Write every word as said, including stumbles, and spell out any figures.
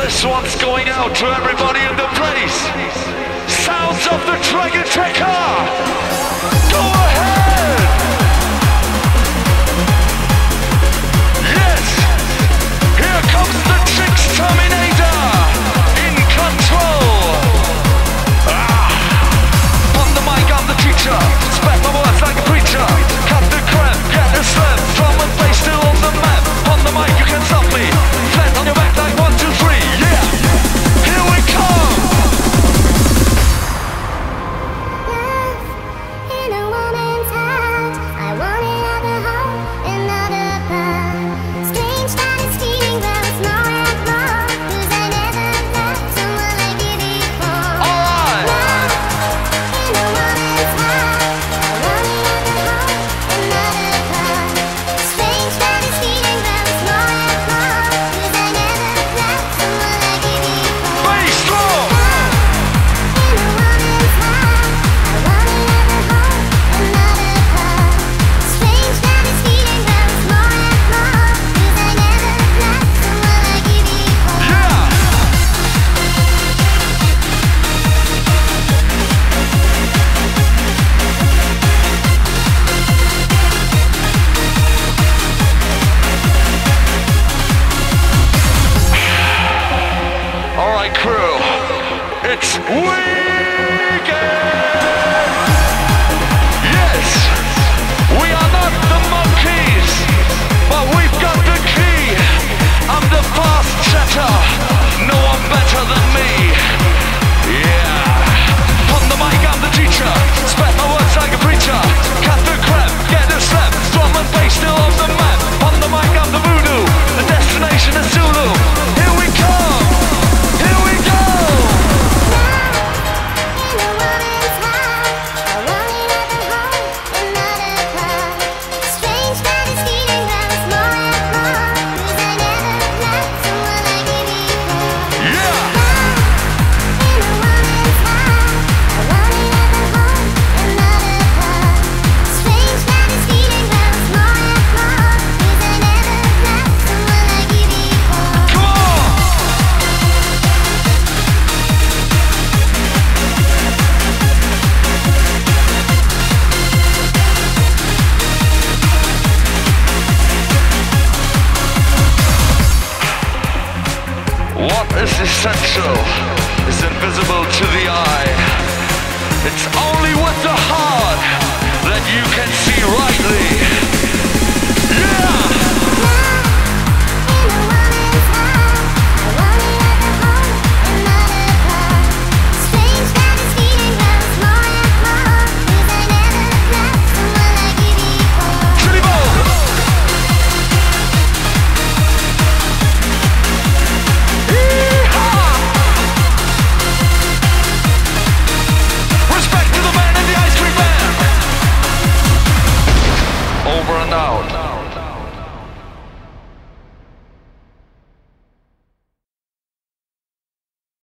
This one's going out to everybody in the place. Sounds of the Dragon Tekker. Go ahead. Yes. Here comes the Chicks Terminator. In control. Ah. On the mic, I'm the teacher. Spat my words like a preacher. Cut the crap, get the slam. Drum and bass still on the map. On the mic, you can stop me. Flat on your back like one, two, three. Yeah. Here we come. In a woman's heart, I want it at the home, another part. Strange that it's feeling, but it's more and more. 'Cause I never loved someone like you before. Alright. Love, in a woman's heart, I want it at the home, another part. Strange that it's feeling, but it's more and more. 'Cause I never loved someone like you before. Bass drum. In a woman's heart, I want it at the home, another part. Strange that it's feeling, but it's more and more. 'Cause I never loved someone like you before. Yeah. Alright, crew. It's weekend. Yes. We are not the monkeys, but we've got the key. I'm the fast chatter. No one better than me. Yeah. On the mic, I'm the teacher. Spread my words like a preacher. Cut the crap, get the slap. Drum and bass still on the map. On the mic, I'm the voodoo. The destination is Zulu. Here we come. Here we go. In a woman's heart, I want it at the home, another part. Strange that it's feeling, but it's more and more. 'Cause I never loved someone like you before. Yeah. In a woman's heart, I want it at the home, another part. Strange that it's feeling, but it's more and more. 'Cause I never loved someone like you before. Come on. What is essential is invisible to the eye. It's only with the heart that you can see rightly.